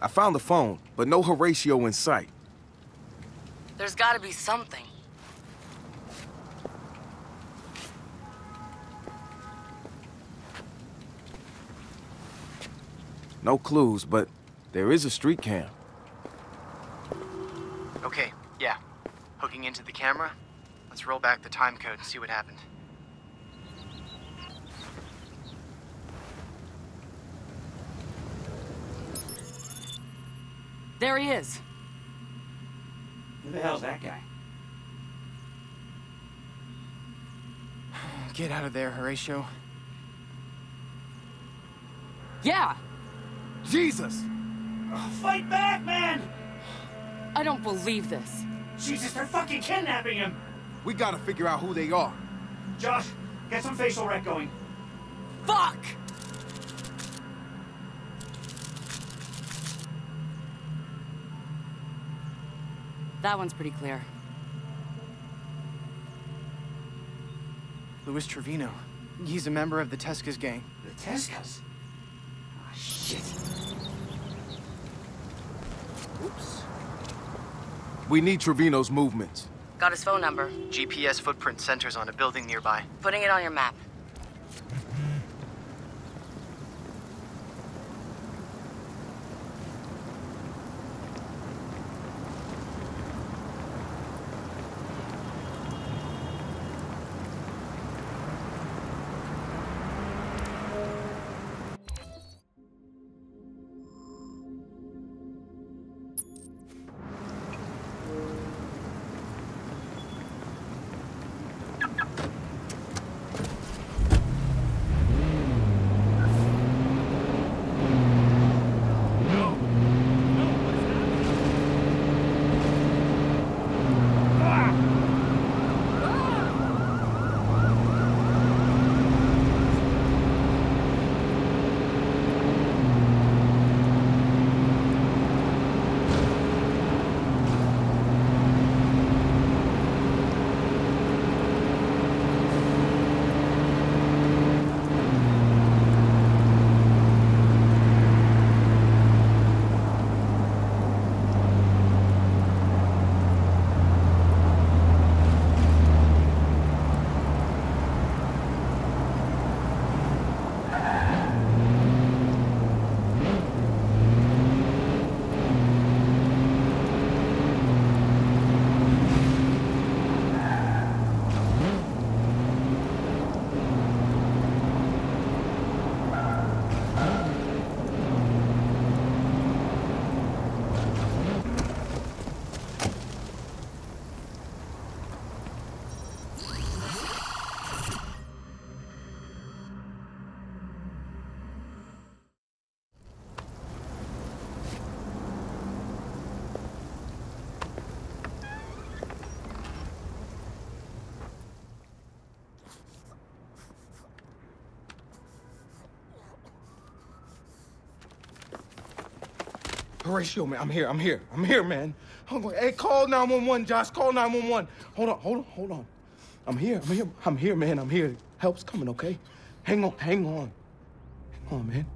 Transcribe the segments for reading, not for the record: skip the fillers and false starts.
I found the phone, but no Horatio in sight. There's gotta be something. No clues, but there is a street cam. Okay, yeah. Hooking into the camera. Let's roll back the time code and see what happened. There he is. Who the hell's that guy? Get out of there, Horatio. Yeah! Jesus! Fight back, man! I don't believe this. Jesus, they're fucking kidnapping him! We gotta figure out who they are. Josh, get some facial rec going. Fuck! That one's pretty clear. Louis Trevino. He's a member of the Tescas gang. The Tescas? Ah, shit. Oops. We need Trevino's movements. Got his phone number. GPS footprint centers on a building nearby. Putting it on your map. Horatio, man, I'm here, man. Hey, call 911, Josh, call 911. Hold on. I'm here, man, I'm here. Help's coming, okay? Hang on, man.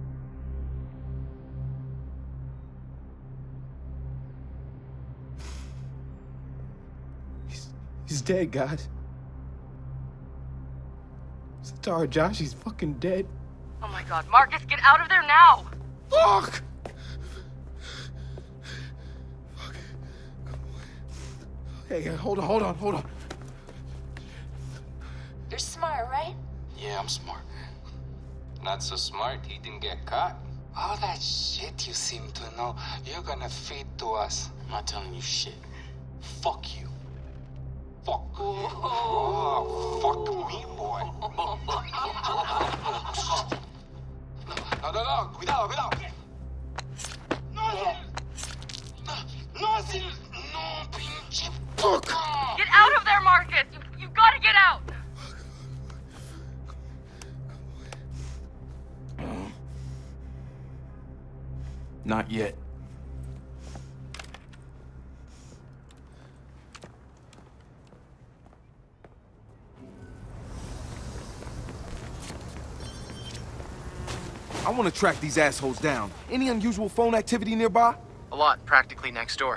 He's dead, guys. Sorry, Josh, he's fucking dead. Oh my god, Marcus, get out of there now! Fuck! Hey, hold on. You're smart, right? Yeah, I'm smart. Not so smart, he didn't get caught. All that shit you seem to know, you're gonna feed to us. I'm not telling you shit. Fuck you. Fuck. Oh, fuck me, boy. No, cuidado. No, pinche puta. Get out of there, Marcus! You've gotta get out! Not yet. I want to track these assholes down. Any unusual phone activity nearby? A lot, practically next door.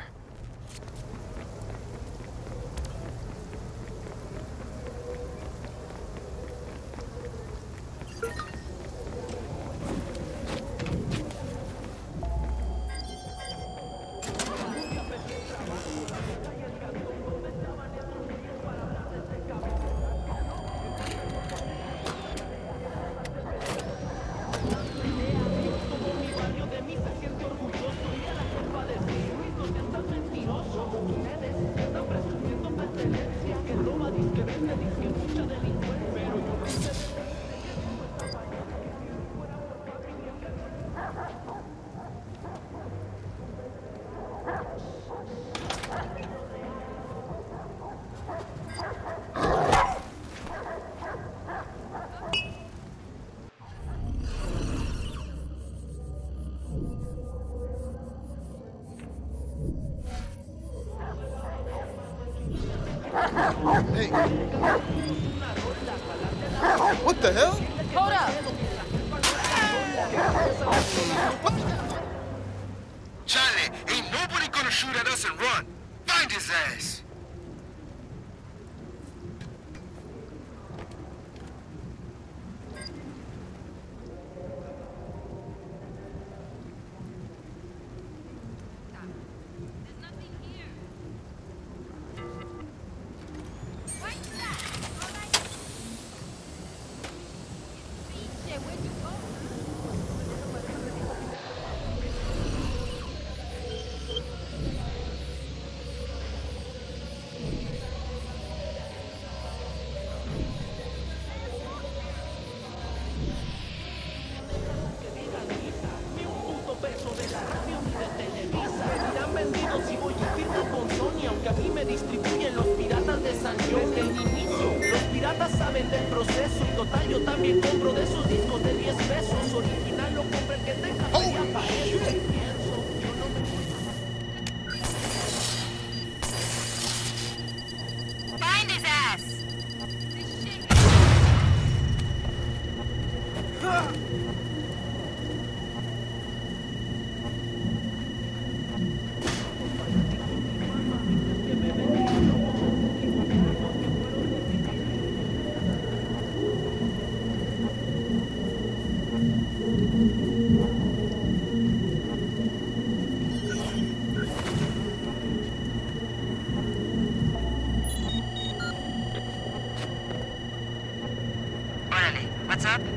Hey. What the hell? Hold up! Charlie, ain't nobody gonna shoot at us and run. Find his ass. Find his ass! Orale, what's up?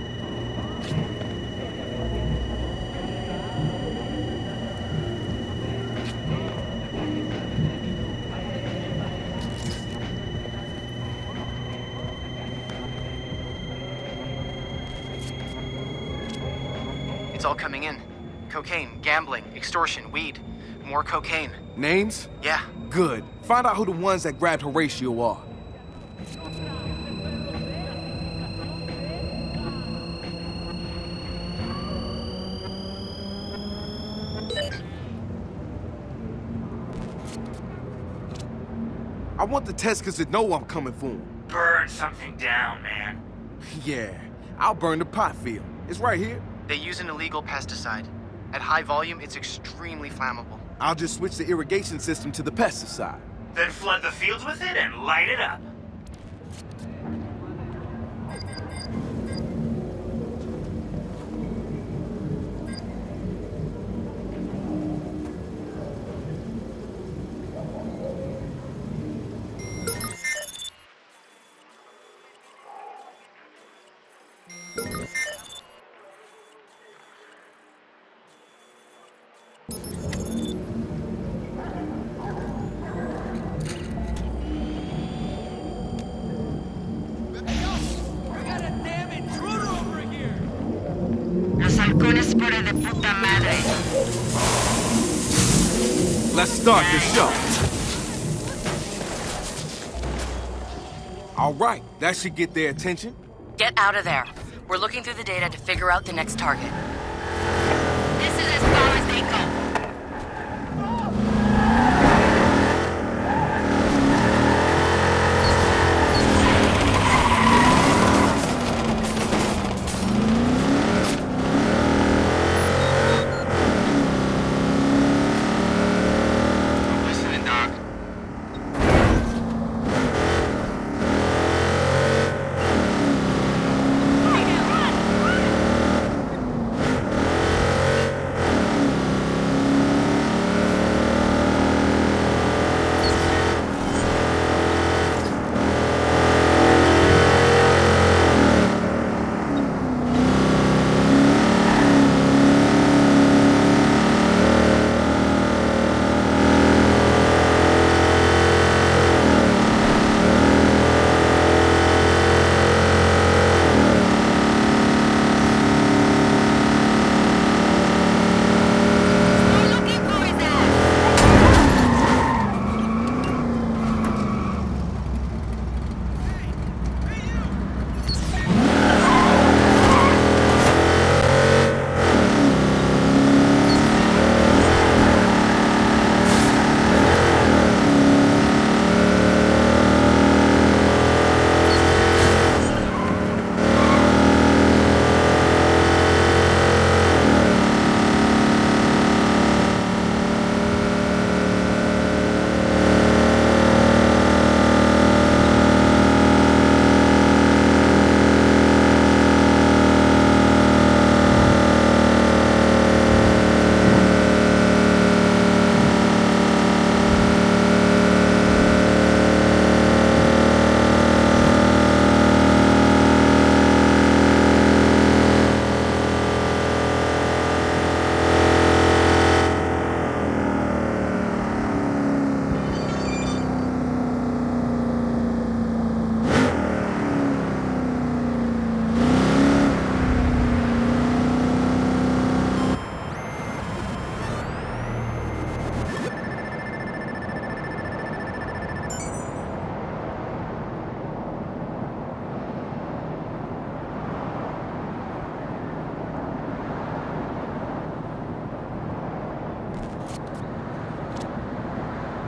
It's all coming in. Cocaine, gambling, extortion, weed. More cocaine. Names? Yeah. Good. Find out who the ones that grabbed Horatio are. I want the Teskers to know I'm coming for them. Burn something down, man. Yeah, I'll burn the pot field. It's right here. They use an illegal pesticide. At high volume, it's extremely flammable. I'll just switch the irrigation system to the pesticide. Then flood the fields with it and light it up. Los halcones fuera de puta madre. Let's start the show. All right, that should get their attention. Get out of there. We're looking through the data to figure out the next target. This is as far as they go.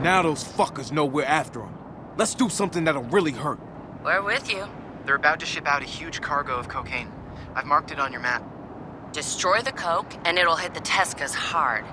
Now those fuckers know we're after them. Let's do something that'll really hurt. We're with you. They're about to ship out a huge cargo of cocaine. I've marked it on your map. Destroy the coke, and it'll hit the Tescas hard.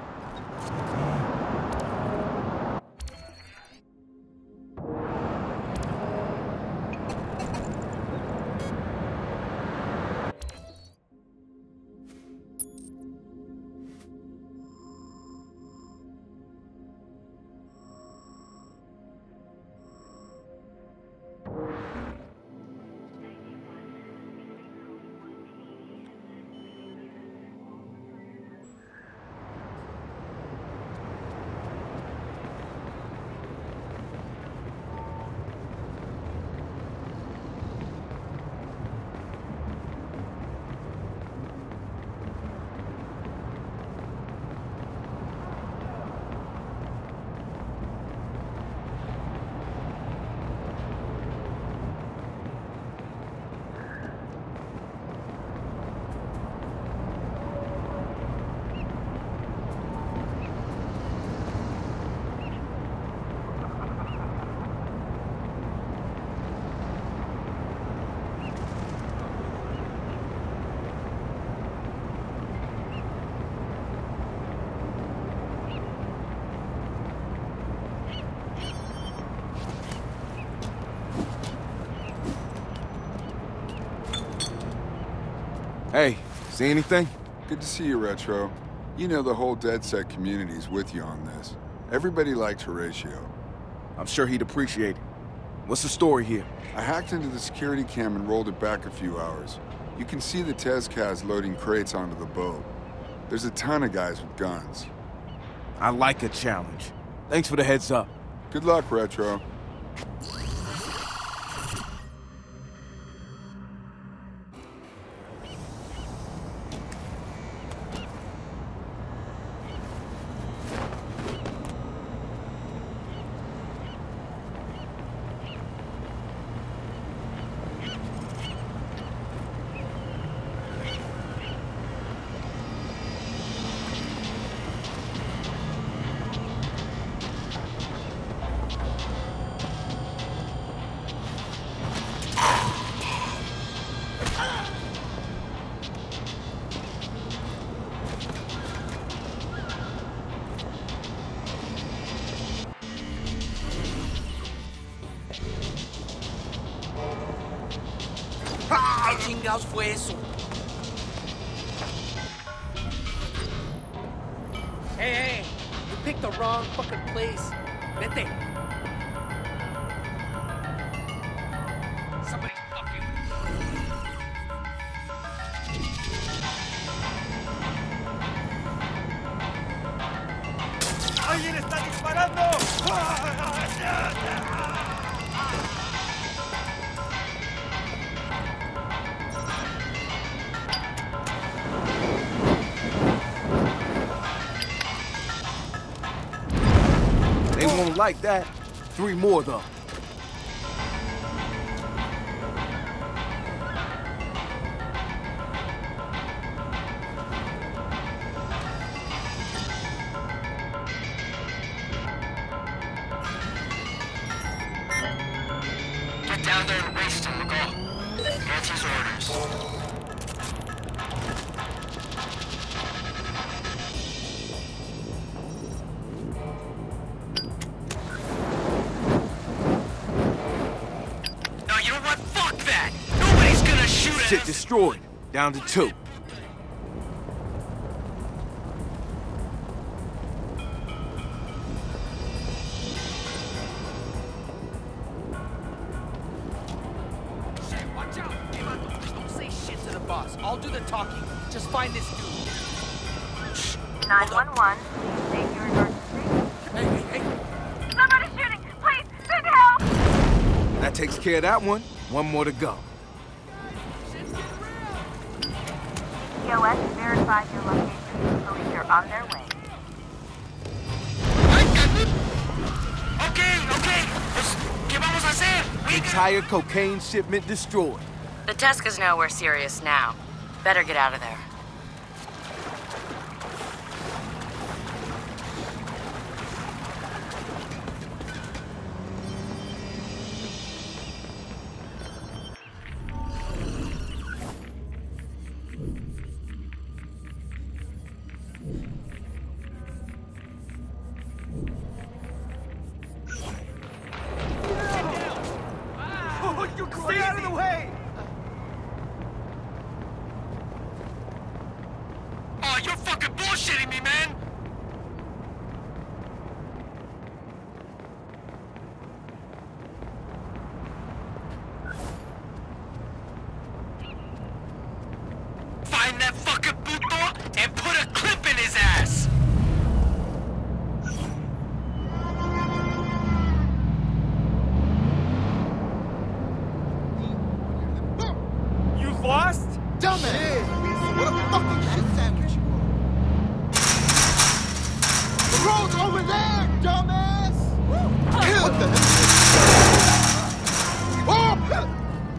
Hey, see anything? Good to see you, Retro. You know the whole DedSec community's with you on this. Everybody liked Horatio. I'm sure he'd appreciate it. What's the story here? I hacked into the security cam and rolled it back a few hours. You can see the Tezcas loading crates onto the boat. There's a ton of guys with guns. I like a challenge. Thanks for the heads up. Good luck, Retro. ¿Qué chingados fue eso? Hey, you picked the wrong fucking place. Vete. Somebody fucking... ¡Alguien está disparando! They won't like that. 3 more, though. Get down there and waste him, McCall. That's his orders. Shit destroyed. Down to 2. Watch out! Hey, Vato, don't say shit to the boss. I'll do the talking. Just find this dude. 911. State your emergency. Hey. Somebody's shooting! Please, send help! That takes care of that one. 1 more to go. TOS verified your location. Police are on their way. Okay. ¿Qué vamos a hacer? Entire cocaine shipment destroyed. The Tescas know we're serious now. Better get out of there. You're crazy! Stay out of the way! Oh, you're fucking bullshitting me, man! Find that fucking puto and put a clip in his ass! You've lost? Dumbass! What a fucking shit sandwich you are! The road's over there, dumbass! What the hell? Oh!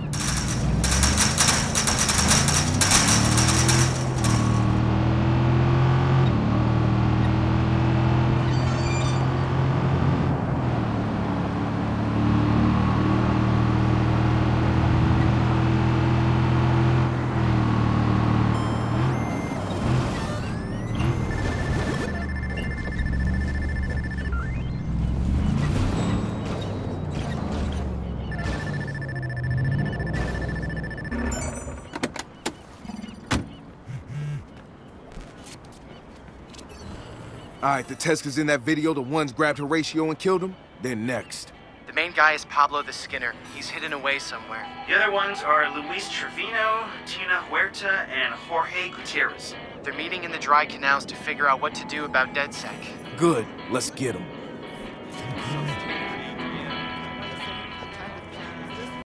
All right, the Tezca's in that video, the ones grabbed Horatio and killed him. They're next. The main guy is Pablo the Skinner. He's hidden away somewhere. The other ones are Luis Trevino, Tina Huerta, and Jorge Gutierrez. They're meeting in the dry canals to figure out what to do about DedSec. Good. Let's get them.